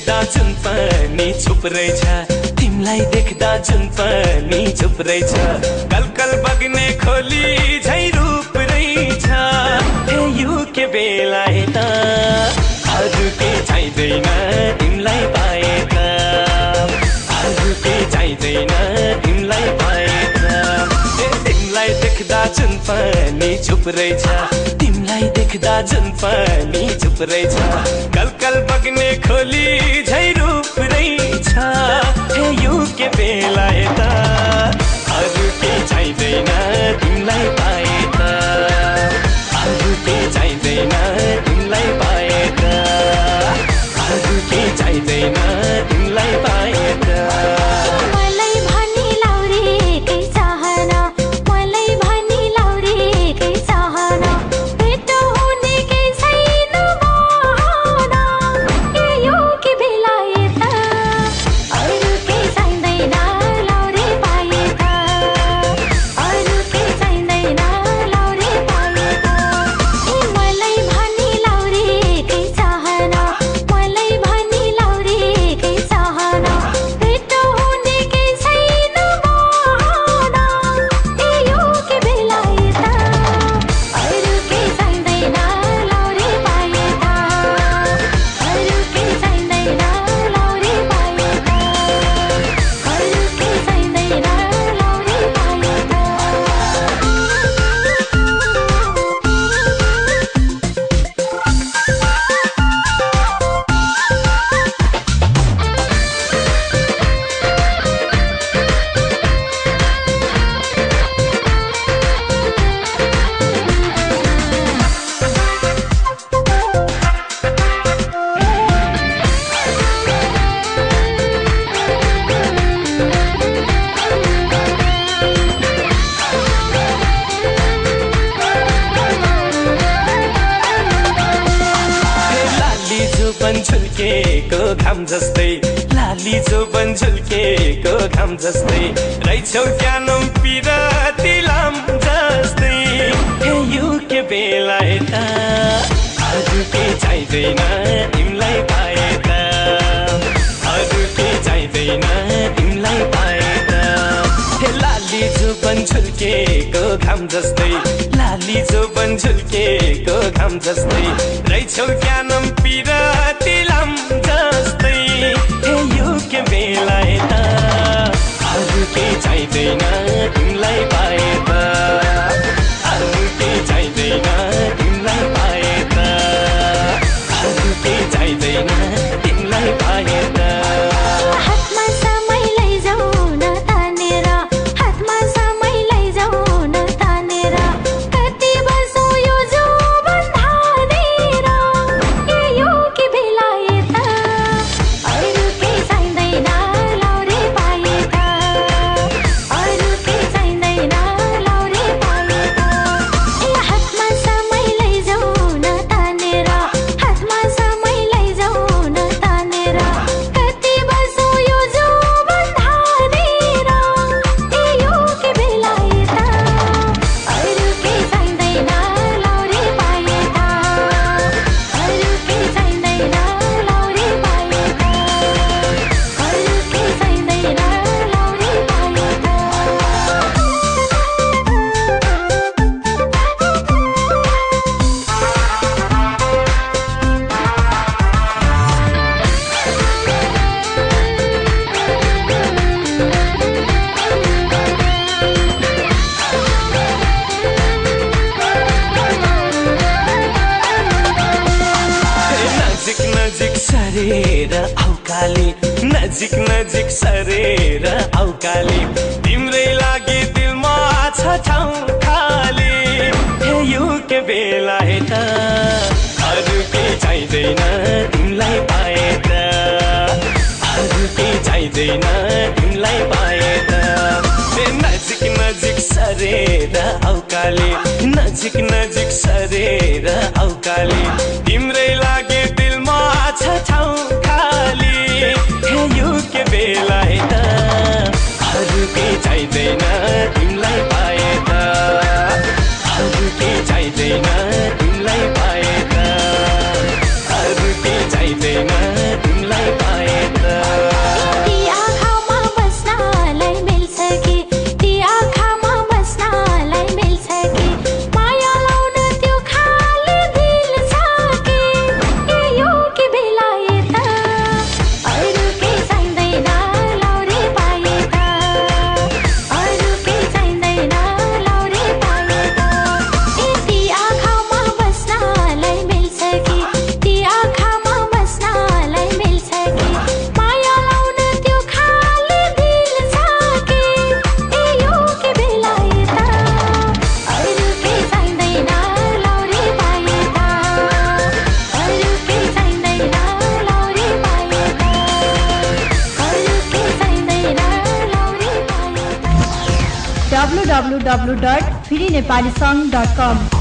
देख्दा जुन पनि चुप रहेछ, तिमीलाई देख्दा जुन पनि चुप रहेछ। कलकल बग्ने खोली झै रूप रहेछ। हे यो के बेला यता अरू के चाहिँदैन तिमीलाई पाए त, अरू के चाहिँदैन तिमीलाई पाए त। तिमीलाई देख्दा जुन पनि चुप रहेछ, तिमीलाई देख्दा जुन पनि चुप रहेछ। कलकल बग्ने खोली झै रूप रहेछ। हे यो के बेला यता अरू के चाहिँदैन तिमीलाई पाए त, अरू के चाहिँदैन तिमीलाई पाए त, अरू के चाहिँदैन तिमीलाई पाए त। झुल्केको घाम जस्तै, लाली जोबन झुल्केको घाम जस्तै रहेछौ ज्ञानम पिराती लाम जस्तै। हे यो के बेला यता अरू के चाहिँदैन तिमीलाई पाए त, अरू के चाहिँदैन तिमीलाई पाए त। हे लाली जोबन झुल्केको घाम जस्तै, लाली जोबन झुल्केको घाम जस्तै रहेछौ ज्ञानम पिराती लाम जस्तै। हे यो के बेला यता अरू के चाहिँदैन तिमीलाई पाए त, अरू के चाहिँदैन तिमीलाई पाए त, अरू के चाहिँदैन तिमीलाई पाए त। सरेर औकाली नजिक नजिक सरेर औकाली, तिम्रै लागि दिलमा छ ठाउँ खाली। हे यो के बेला यता अरू के चाहिँदैन तिमीलाई पाए त, अरू के चाहिँदैन तिमीलाई पाए त। नजिक नजिक सरेर औकाली, नजिक नजिक सरेर औकाली, तिम्रै लागि दिलमा छ ठाउँ खाली। हे यो के बेला यता अरू के चाहिँदैन तिमीलाई पाए त, अरू के चाहिँदैन तिमीलाई पाए त, अरू के चाहिँदैन तिमीलाई पाए www.freenepalisong.com